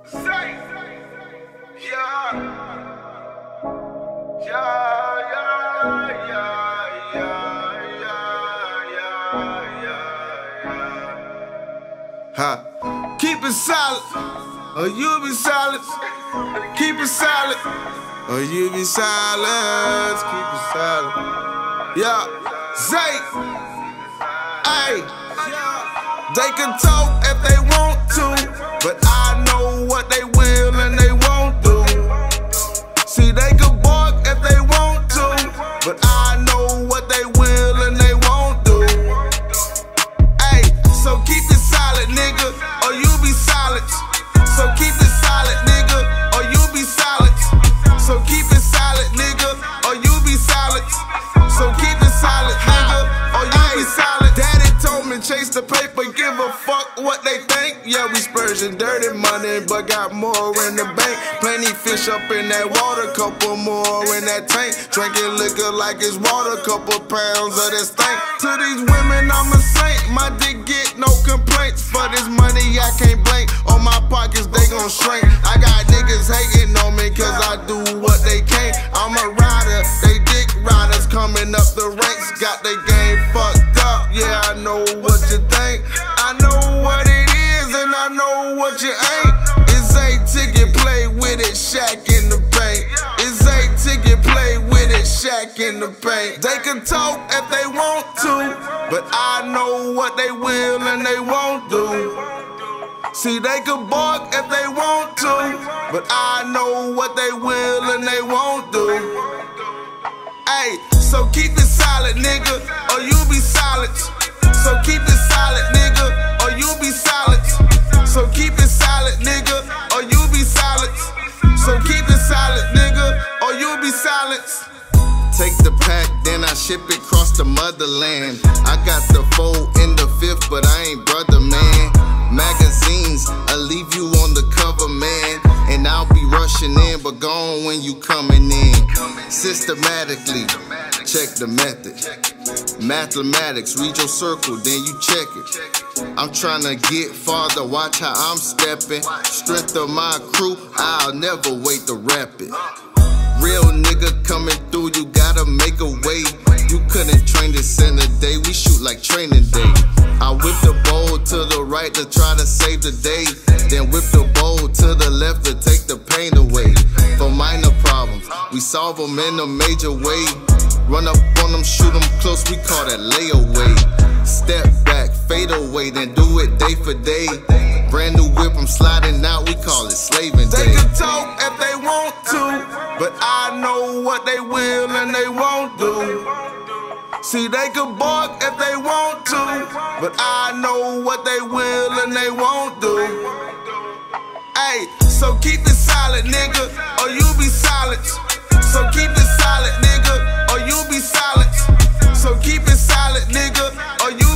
Keep it solid, or you be silent. Keep it solid, or you be silent. Keep it solid. Yeah, Zay. Ay, they can talk if they want to, but I know what they will and they won't do. See, they can bark if they want to, but I know what they will and they won't do. Ay, so keep it solid, nigga, or you be silent. So keep it solid, nigga, or you be silent. So keep it solid, nigga, or you be silent. So keep it solid, nigga, or you be silent. Daddy told me chase the paper, give a fuck what they think. Yeah, we splurging dirty money, but got more in the bank. Plenty fish up in that water, couple more in that tank. Drinking liquor like it's water, couple pounds of this thing. To these women, I'm a saint. My dick get no complaints. For this money, I can't blink. On my pockets, they gon' shrink. I got niggas hating on me cause I do what they can't. I'm a rider, they dick riders coming up the ranks. Got the game fucked up, yeah, I know what you think. I know what it is and I know what you ain't. It's a ticket, play with it, Shaq in the paint. It's a ticket, play with it, Shaq in the paint. They can talk if they want to, but I know what they will and they won't do. See, they can bark if they want to, but I know what they will and they won't do. Ay, so keep it solid, nigga, or you be silent. So keep it solid, nigga, or you be silent. So keep it solid, nigga, or you be silent. So keep it solid, nigga, or you be silent. Take the pack, then I ship it across the motherland. I got the 4 in the 5th, but I ain't brother, man. Magazines, I'll leave you on the cover, man. And I'll be rushing in, but gone when you coming in. Systematically, check the method. Mathematics, read your circle, then you check it. I'm tryna get farther, watch how I'm stepping. Strength of my crew, I'll never wait to rep it. Real nigga coming through, you gotta make a way. You couldn't train this in a day, we shoot like training day. I whip the bowl to the right to try to save the day. Then whip the bowl to the left to take the pain away. For minor problems, we solve them in a major way. Run up on them, shoot them close, we call that layaway. Step back, fade away, then do it day for day. Brand new whip, I'm sliding out, we call it slaving day. They can talk if they want to, but I know what they will and they won't do. See, they can bark if they want to, but I know what they will and they won't do. Ay, so keep it solid, nigga, or you be silent. So keep it solid, nigga, or you be silent. So keep it solid, nigga, or you